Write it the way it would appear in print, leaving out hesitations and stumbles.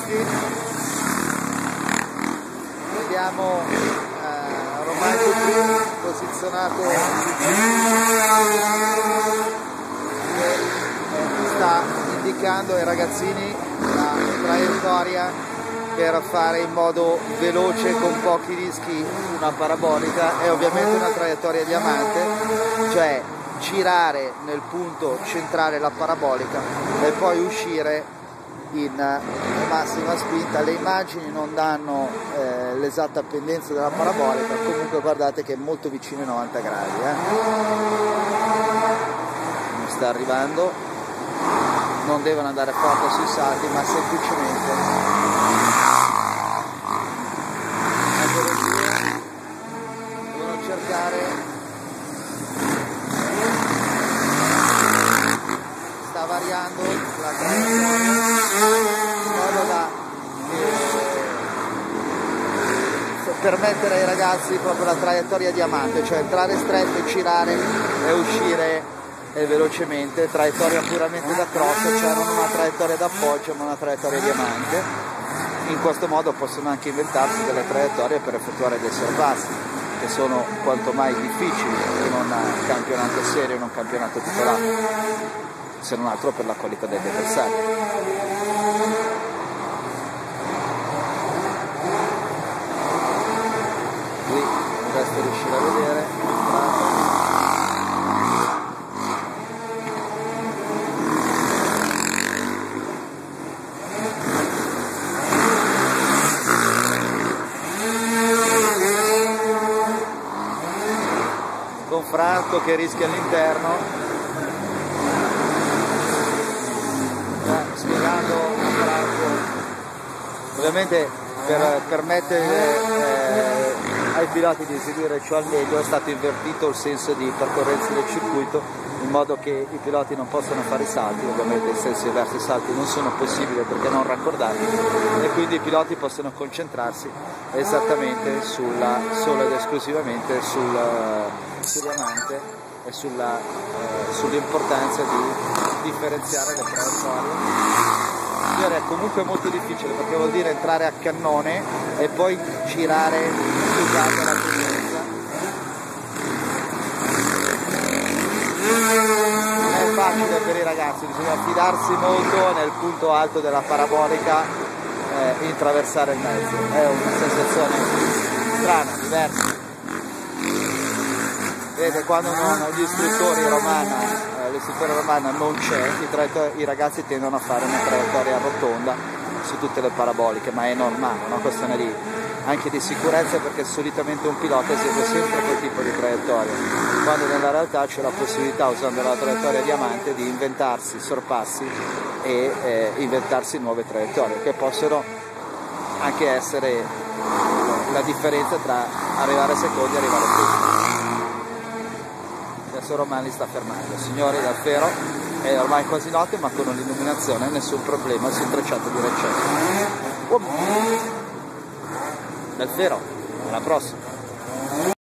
questi. Vediamo Romain Dupré posizionato che sta indicando ai ragazzini la traiettoria per fare in modo veloce con pochi rischi una parabolica e ovviamente una traiettoria a diamante, cioè girare nel punto centrale la parabolica e poi uscire in massima spinta. Le immagini non danno l'esatta pendenza della parabolica, comunque guardate che è molto vicino ai 90 gradi. Sta arrivando, non devono andare forte sui salti, ma semplicemente devono cercare, sta variando la traiettoria in modo da permettere ai ragazzi proprio la traiettoria a diamante, cioè entrare stretto, girare e uscire velocemente, traiettoria puramente da cross, cioè non una traiettoria d'appoggio ma una traiettoria a diamante. In questo modo possono anche inventarsi delle traiettorie per effettuare dei sorpassi che sono quanto mai difficili in un campionato serio, in un campionato titolato, se non altro per la qualità degli avversari. Qui dovreste riuscire a vedere con Franco che rischia all'interno, spiegando a Franco, ovviamente per permettere ai piloti di eseguire ciò al meglio è stato invertito il senso di percorrenza del circuito, in modo che i piloti non possano fare i salti, ovviamente in senso diverso i salti non sono possibili perché non raccordati, e quindi i piloti possono concentrarsi esattamente solo ed esclusivamente sul diamante e sull'importanza di differenziare le traiettorie. È comunque molto difficile perché vuol dire entrare a cannone e poi girare usando la tendenza. Non è facile per i ragazzi, bisogna affidarsi molto nel punto alto della parabolica, intraversare il mezzo. È una sensazione strana, diversa. Vedete, quando l'istruttore romana non c'è, i ragazzi tendono a fare una traiettoria rotonda su tutte le paraboliche, ma è normale, è una questione anche di sicurezza, perché solitamente un pilota esegue sempre quel tipo di traiettoria, quando nella realtà c'è la possibilità, usando la traiettoria a diamante, di inventarsi sorpassi e inventarsi nuove traiettorie, che possono anche essere la differenza tra arrivare secondi e arrivare primi. Adesso Romain li sta fermando. Signori, dal Fero è ormai quasi notte, ma con l'illuminazione nessun problema sul tracciato di Recetto. Dal Fero, alla prossima.